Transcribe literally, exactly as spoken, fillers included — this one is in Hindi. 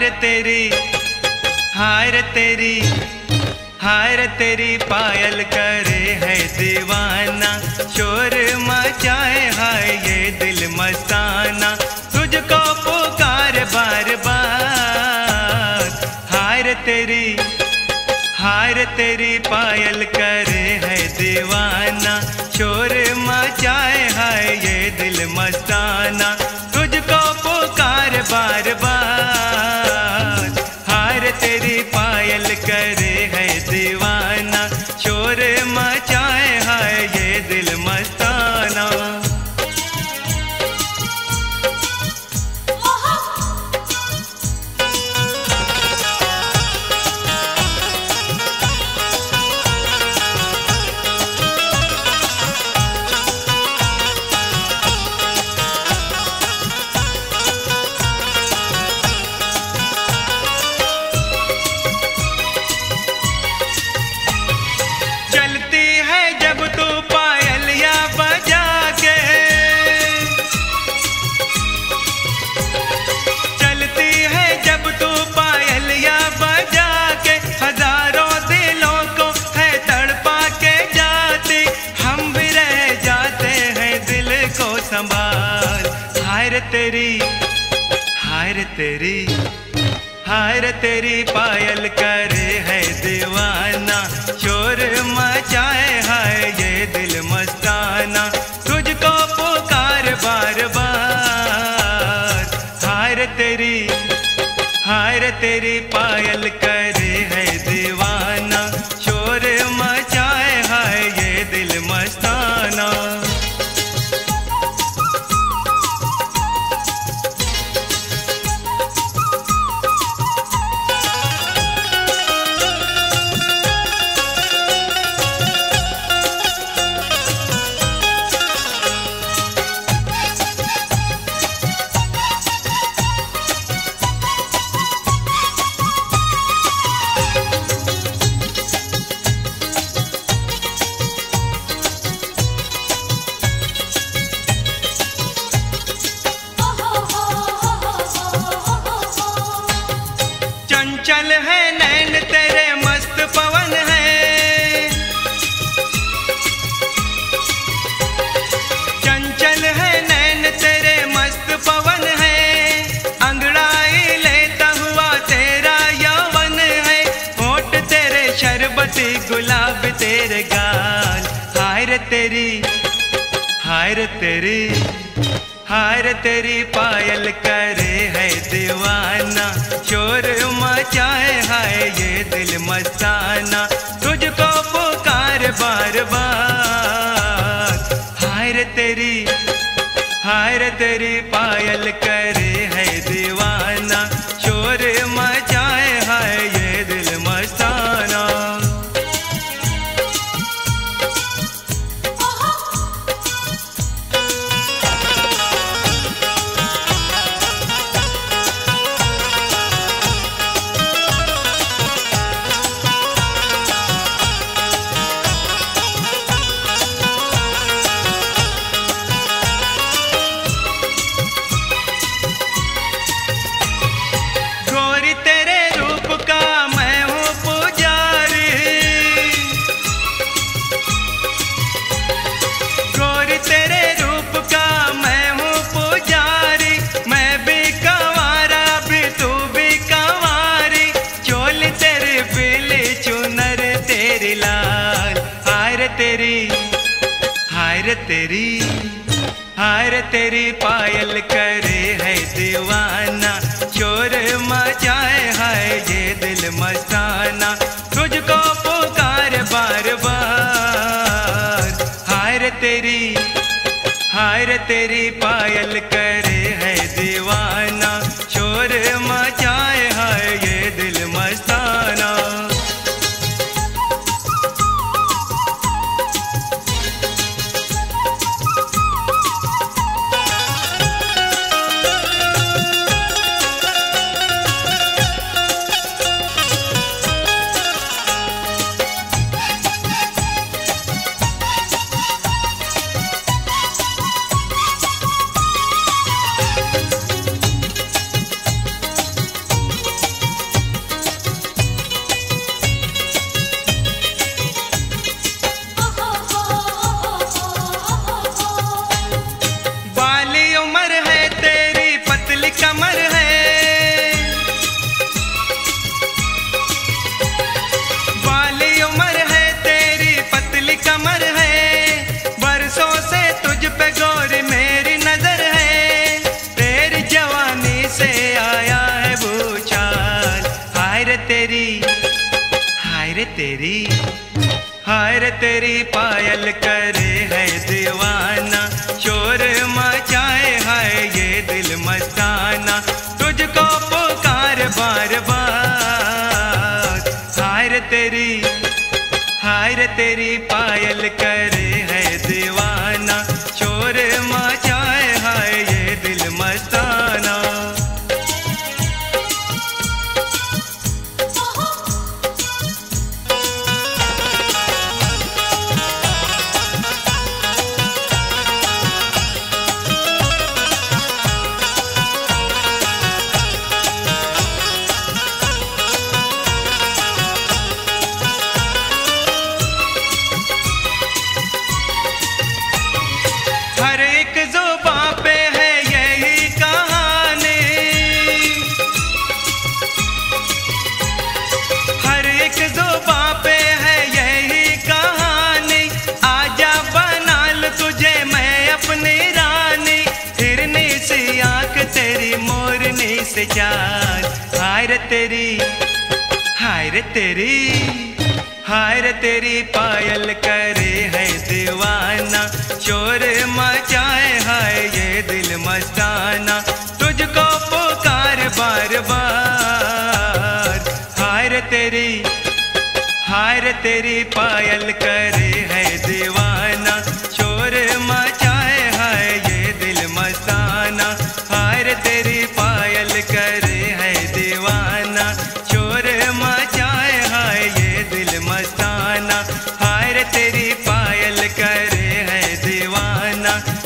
रे तेरी, हाय रे तेरी, हाय रे तेरी पायल करे है दीवाना, शोर मचाए हाय ये दिल मस्ताना, तुझको पुकार बार बार। हाय रे तेरी, हाय रे तेरी पायल करे है दीवाना, शोर मचाए हाय ये दिल मस्ताना, तुझको पुकार बार बार। हाय रे तेरी पायल करे है दीवाना, शोर मचाए हाय ये दिल मस्ताना। हाय रे तेरी, हाय रे तेरी, हाय रे तेरी पायल करे है दीवाना, शोर मचाए हाय ये दिल मस्ताना, तुझको पुकार बार बार। हाय रे तेरी, हाय रे तेरी पायल करे है दीवाना, शोर मचाए हाय ये दिल मस्ताना। चंचल है नैन तेरे मस्त पवन है, चंचल है नैन तेरे मस्त पवन है, अंगड़ाई लेता हुआ तेरा यौवन है, होठ तेरे शरबती गुलाब तेरे गाल। हाय रे तेरी, हाय रे तेरी, हाय रे तेरी पायल करे है दीवाना, शोर मचाए हाय ये दिल मस्ताना, तुझको पुकार बार बार। हाय रे तेरी, हाय रे तेरी पायल करे है दीवाना, शोर मचाए हाय ये दिल मस्ताना। हाय रे तेरी, हाय रे तेरी पायल करे है दीवाना, शोर मचाए हाय ये दिल मस्ताना, तुझको पुकार बार बार। हाय रे तेरी, हाय रे तेरी पायल करे है दीवाना, शोर मचाए हाय ये दिल मस्ताना। तेरी, हाय रे तेरी पायल करे है दीवाना, शोर मचाए हाय ये दिल मस्ताना, तुझको पुकार बार बार। हाय रे तेरी, हाय रे तेरी पायल करे है दीवाना, शोर मचाए हाय ये दिल मस्ताना। हर एक ज़ुबां पे है यही कहानी, हर एक ज़ुबां पे है यही कहानी, आजा बना लूं तुझे मैं अपनी रानी, हिरनी सी आंख तेरी मोरनी से चाल। हाय रे तेरी, हाय रे तेरी, हाय रे तेरी पायल करे है दीवाना, शोर मचाए हाय ये दिल मस्ताना, तुझको पुकार बार बार। हाय रे तेरी, हाय रे तेरी पायल करे है दीवाना, शोर मचाए हाय ये दिल मस्ताना, हाय रे तेरी पायल करे है दीवाना, शोर मचाए हाय ये दिल मस्ताना, हाय रे तेरी पायल करे है दीवाना,